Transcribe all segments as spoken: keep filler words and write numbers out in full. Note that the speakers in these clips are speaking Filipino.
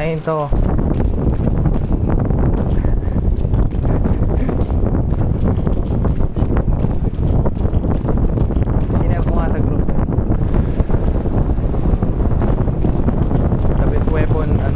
Kumain to. Sinab mo nga sa group. The best weapon, ano?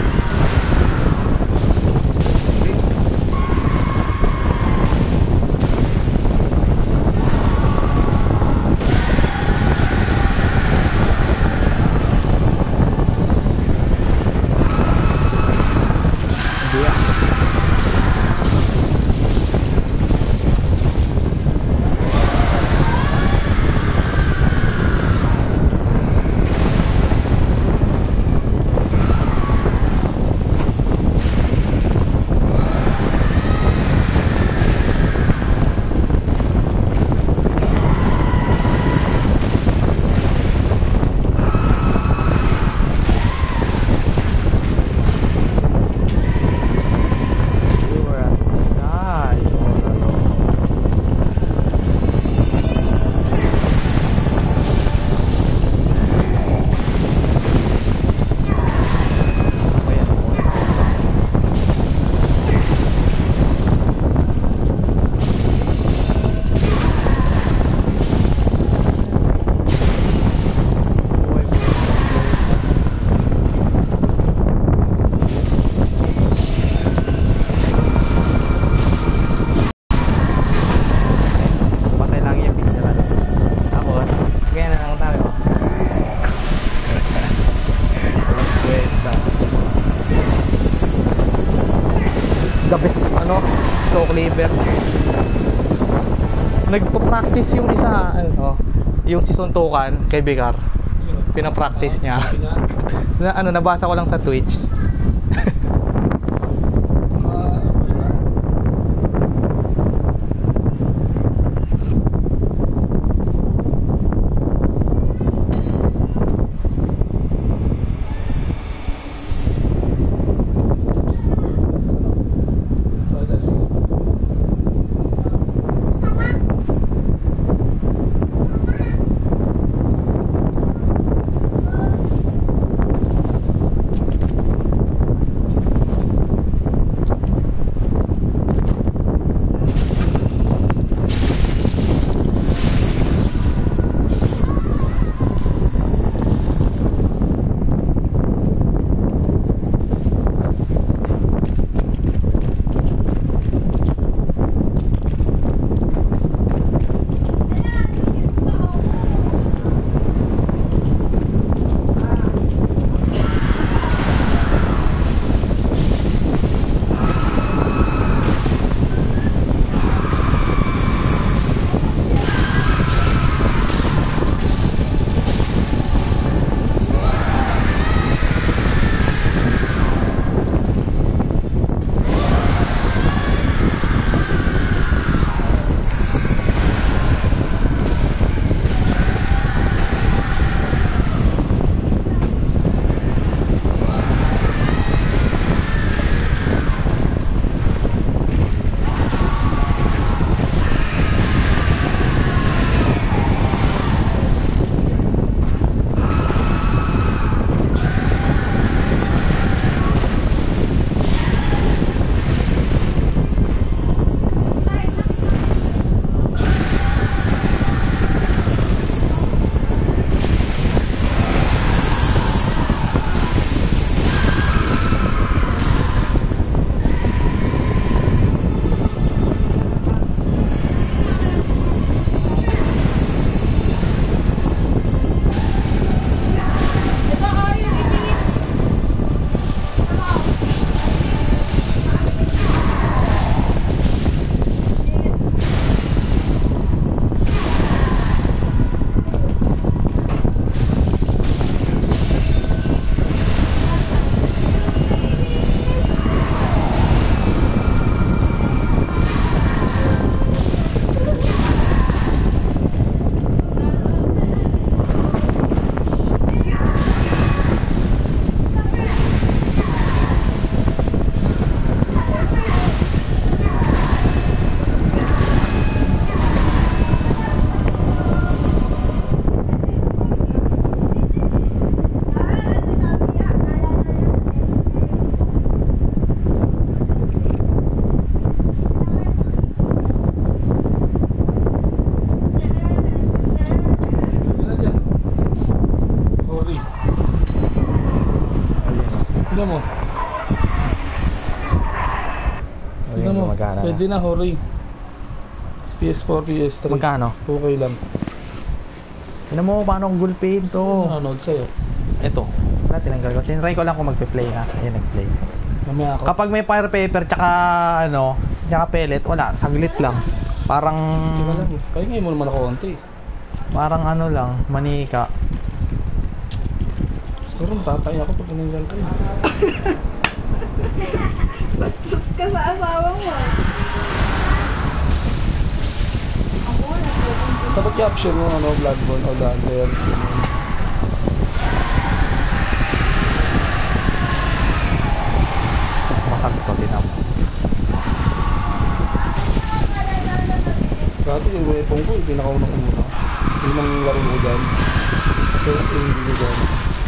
Liver. Nagpa-practice yung isa, ano, yung si Suntukan kay Bigar. Pina-practice niya. Na, ano, nabasa ko lang sa Twitch. Tignan mo. Tignan mo. Pwede na, hurry. P S four, P S three. Magkano? Okay lang. Tignan mo paano kung gulpin to. Nanonood sa'yo. Ito. Wala, tinanggal ko. Tinry ko lang kung magpe-play ha. Ayan, nag-play. Mamaya ako. Kapag may fire paper tsaka ano, tsaka pellet, wala, saglit lang. Parang Teka lang eh. Kaya ngayon mo naman ako konti. parang ano lang, manika. Siguro matatay ako pag tinanggal ko eh. Bastos ka sa asawa mo. Dapat i-option mo ano, Bloodborne o Dagger. Masag to, tinan mo. Dati yung weapon ko, pinakaunang ko muna. Yung nang laro ko dyan. First thing ko dyan.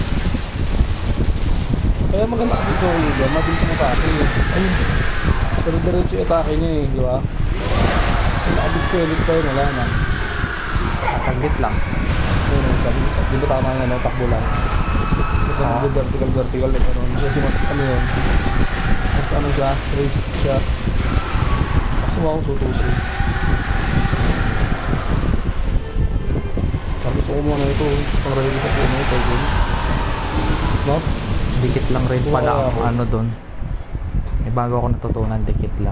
Kaya maganda kasi ito ko dyan, mabilis ang atake eh. Ayun. Pero diretso yung atake niya eh, di ba? Kung nakadiscredit pa yun, wala na. Saglit lang. Ayun, ayun, sabi ko, di ba tama yung ano, takbo lang. Ito Oo. yung vertical, vertical, like ano, kasi mas ano yun. Mas ano siya, race siya. Kasi ako sutusin. Sabi ko mo na ito, pang ready sa puno ito, dun. No? Dikit lang rin pala Wala ang ako. ano doon. May bago ako natutunan, dikit lang.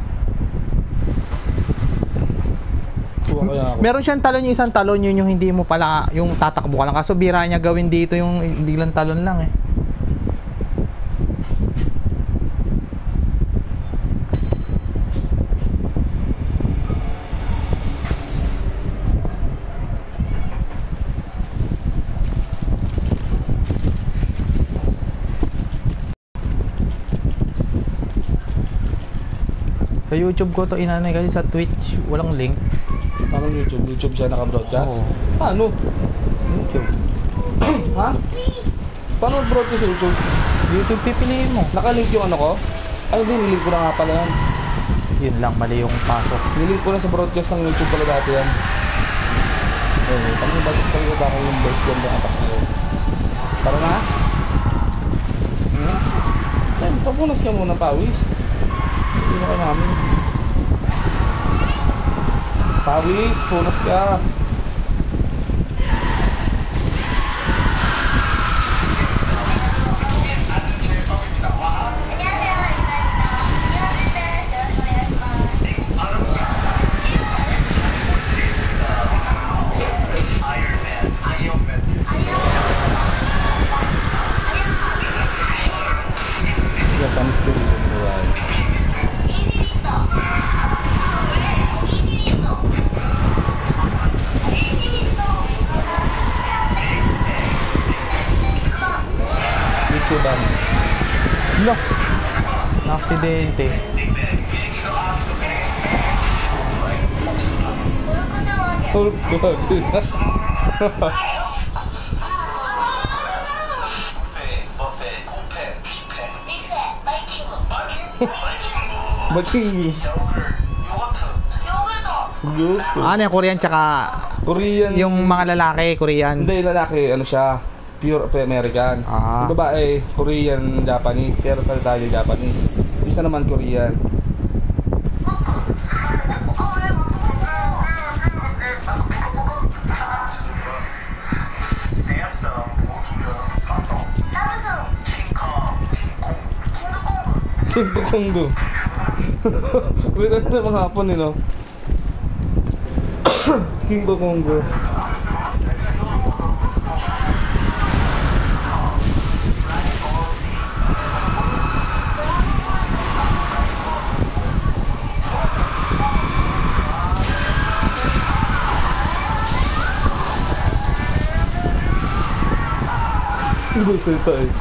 Kuha kaya ako. Meron siyang talon, yung isang talon, yun yung hindi mo pala, yung tatakbo ka lang. Kaso bira niya gawin dito yung hindi lang talon lang eh. Sa YouTube ko to inanay kasi sa Twitch walang link. Paano YouTube? YouTube siya naka-broadcast? Oo. Paano? YouTube. Ha? Paano broadcast sa YouTube? YouTube pipiliin mo. Nakalink yung ano ko? Ay hindi, nilink ko na nga pala yan. Yun lang, mali yung pasok. Nilink ko na sa broadcast ng YouTube pala dati yan. Eh, pag nabatik pa rin ako yung voice ganda ang atak nyo. Tara na? Hmm? Ay, papunas ka muna, pawis. Hindi na kayo namin. Pawis, punas ka. Japanese Korean, right? Dito ba? Look! Na-aksidente. Hulk God. Baking. Yogurt. Ano yung Korean tsaka Korean. yung mga lalaki, Korean. Hindi, lalaki, ano siya, pure American. Ah. Yung babae, Korean, Japanese, pero salita niya Japanese. Isa naman Korean. King Kongo. Wala na mga hapon eh, no? King Kongo. Ibu cerita eh.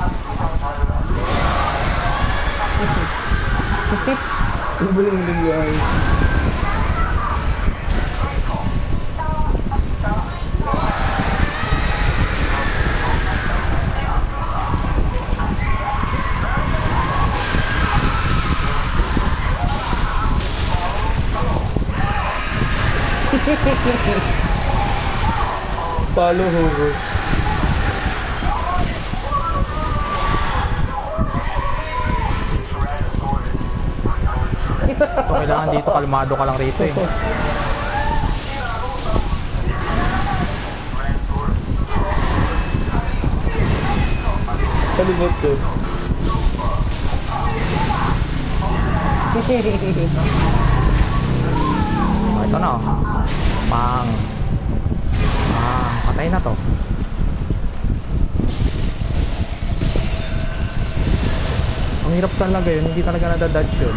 Ibu yang dengar. Palo horror. Dito kailangan dito kalmado ka lang rito eh. Kalibot ko. Oh, ito na oh. Pang. Pang. Patay na to. Ang hirap talaga yun. Hindi talaga nadadodge yun.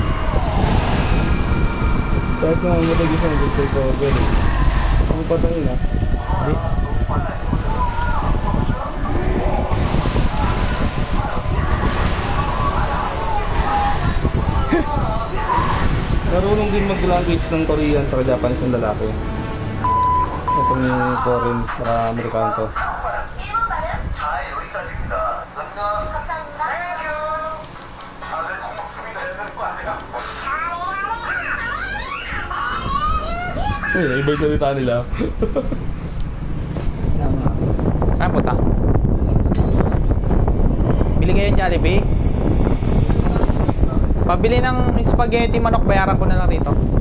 Tapos naman matagis ang gusto ko. Ganun. Ang patay na. Hindi. Marunong din mag-language ng Korean sa Japanese ng lalaki. Itong foreign, para Amerikano to. Uy, iba yung salita nila. Saan punta? Bili kayo ng Jollibee? Pabili ng spaghetti manok, bayaran ko na lang dito.